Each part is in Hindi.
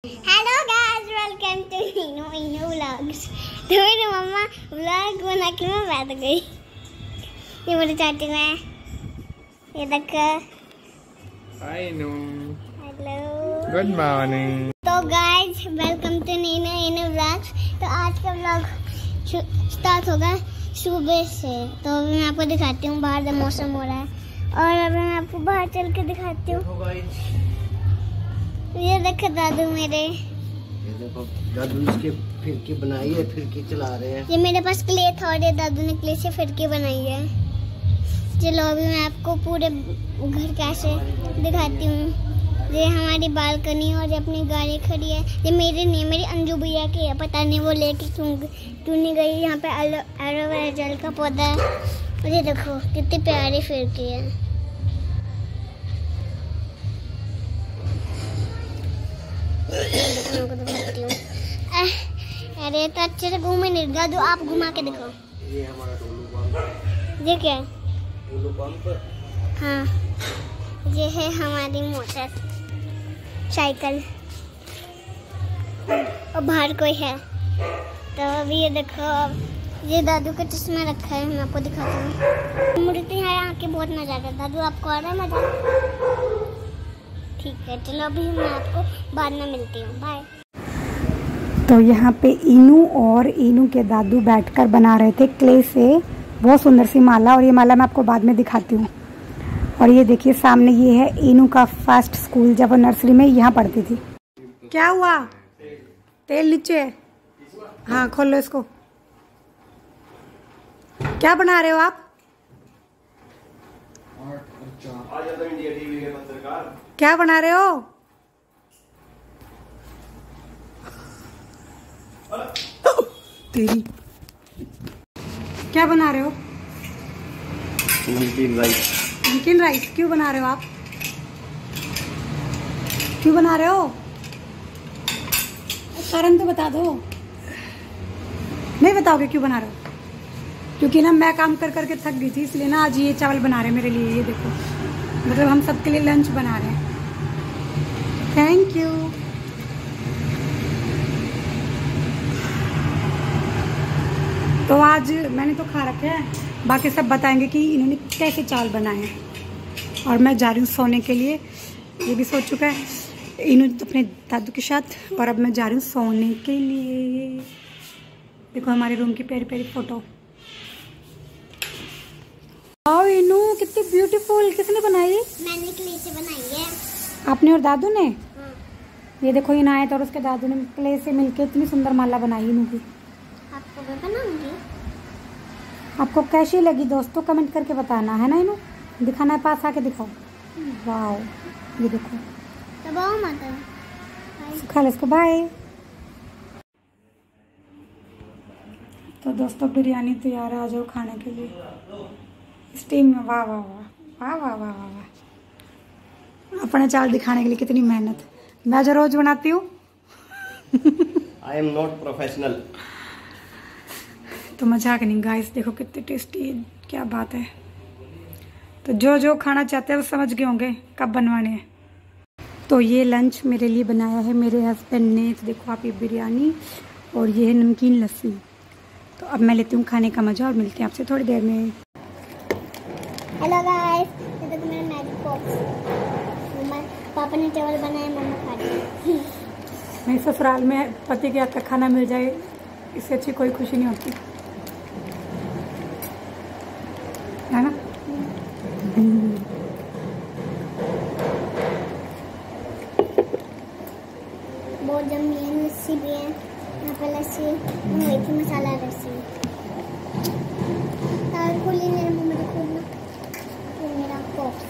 Hello guys, welcome to Inu vlogs. तो मेरी मम्मा व्लॉग बना के मैं बैठ गई। ये मेरी चाची है, ये देखो। हाय नू। Hello, good morning. तो guys, welcome to Inu vlogs. तो आज का व्लॉग स्टार्ट होगा सुबह से। तो अभी मैं आपको दिखाती हूँ बाहर का मौसम हो रहा है, और अभी मैं आपको बाहर चल के दिखाती हूँ। ये देखो दादू मेरे, ये देखो दादू इसके फिरकी बनाई है, फिरकी चला रहे हैं। ये मेरे पास क्ले था और ये दादू ने क्ले से फिरकी बनाई है। चलो अभी मैं आपको पूरे घर कैसे दिखाती हूँ। ये हमारी बालकनी और ये अपनी गाड़ी खड़ी है। ये मेरी नहीं, मेरी अंजू भैया की है। पता नहीं वो लेके क्यों नहीं गई। यहाँ पे एलोवेरा जेल का पौधा है, और ये देखो कितनी प्यारी फिरकी है। अरे तो अच्छे से घूमे नहीं दादू, आप घुमा के देखो। ये हमारा टोलू पंप। ये क्या है? टोलू पंप। हाँ, ये है हमारी मोटर साइकिल, और बाहर कोई है। तो अभी ये देखो, ये दादू का चश्मा रखा है, मैं आपको दिखाती हूँ। मूर्ति है यहाँ की, बहुत मजा आता है। दादू आपको आ रहा है मजा? ठीक है, चलो अभी मैं आपको बाद में मिलती हूँ, बाय। तो यहाँ पे इनू और इनू के दादू बैठकर बना रहे थे क्ले से बहुत सुंदर सी माला, और ये माला मैं आपको बाद में दिखाती हूँ। और ये देखिए सामने, ये है इनू का फर्स्ट स्कूल, जब वो नर्सरी में यहाँ पढ़ती थी। क्या हुआ? तेल नीचे है। हाँ, खोल लो इसको। क्या बना रहे हो आप? क्या बना रहे हो? तेरी क्या बना रहे हो? नमकीन राइस। नमकीन राइस क्यों बना रहे हो आप? क्यों बना रहे हो? कारण तो बता दो। नहीं बताओगे क्यों बना रहे हो? क्योंकि ना मैं काम कर करके थक गई थी, इसलिए ना आज ये चावल बना रहे हैं मेरे लिए। ये देखो, मतलब हम सबके लिए लंच बना रहे हैं। Thank you. तो आज मैंने तो खा रखे हैं, बाकी सब बताएंगे कि इन्होंने कैसे चावल बनाए हैं। और मैं जा रही हूँ सोने के लिए, ये भी सो चुका है इन्होंने तो अपने दादू के साथ, और अब मैं जा रही हूँ सोने के लिए। देखो हमारे रूम की प्यारी प्यारी फोटो। और इनू कितनी ब्यूटीफुल, किसने बनाई? मैंने क्ले से बनाई है। आपने और दादू ने? हाँ। ये देखो इनायत और उसके दादू ने क्ले से मिलके इतनी सुंदर माला बनाई इनू की। आपको भी बनाऊंगी। आपको कैसी लगी दोस्तों, कमेंट करके बताना, है ना इनू? दिखाना है, पास आके दिखाओ। वाओ, ये देखो। दबाओ माता। खा लो इसको, बाय। तो दोस्तों बिरयानी तैयार है, आ जाओ खाने के लिए। स्टीम में। वाह वाह वाह वाह वाह वाह वाह वाह। अपने चावल दिखाने के लिए कितनी मेहनत। मैं जो रोज बनाती हूँ। I am not professional. तो मजाक नहीं गाइस, देखो कितनी टेस्टी है, क्या बात है। तो जो जो खाना चाहते हैं वो समझ गए होंगे कब बनवाने हैं। तो ये लंच मेरे लिए बनाया है मेरे हस्बैंड ने। तो देखो आप, ये बिरयानी और ये है नमकीन लस्सी। तो अब मैं लेती हूँ खाने का मजा, और मिलते हैं आपसे थोड़ी देर में। हेलो गाइस, ये देखो मेरा मैजिक बॉक्स। मम्मा पापा ने चावल बनाए, मम्मा खा रही। मेरे ससुराल में पति के हाथ का खाना मिल जाए, इससे अच्छी कोई खुशी नहीं होती, है ना? बहुत जमी है, लस्सी भी है यहाँ पे। लस्सी मेथी मसाला लस्सी। तार खोली मेरे मुंह में, खोलना ये मेरा बॉक्स।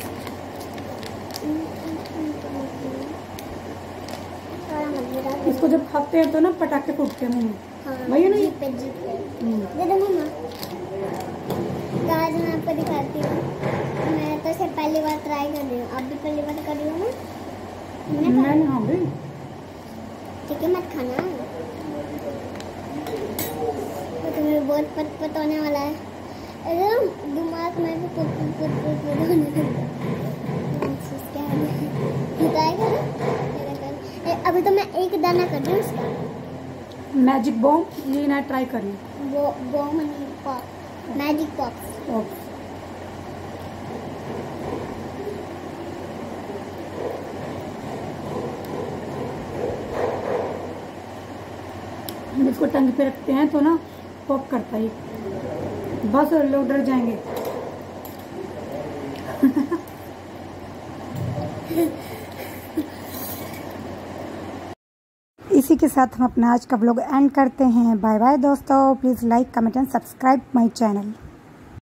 इसको जब खाते हैं तो ना पटाखे फूटते हैं मुंह में। हाँ, वही है ना ये? जीप दे दो मम्मा। गाइस मैं आपको दिखाती हूँ। मैं तो इसे पहली बार ट्राई कर रही हूँ, आप भी पहली बार कर रही हो ना? मैं हाँ भी। ठीक है, मत खाना। तो तुम्हें बहुत पत होने वाला है। अरे दिमाग में भी पुत होने लगा। बताएगा ना? अभी तो मैं एक दाना कर रही हूँ उसका। मैजिक बॉम्ब ये ना ट्राई करिए। वो बॉम्ब नहीं, पॉप, मैजिक पॉप्स। ओके, हम इसको टंग पे रखते हैं तो ना पॉप करता है, बस लोग डर जाएंगे। इसी के साथ हम अपना आज का व्लॉग एंड करते हैं। बाय बाय दोस्तों, please like comment and subscribe my channel.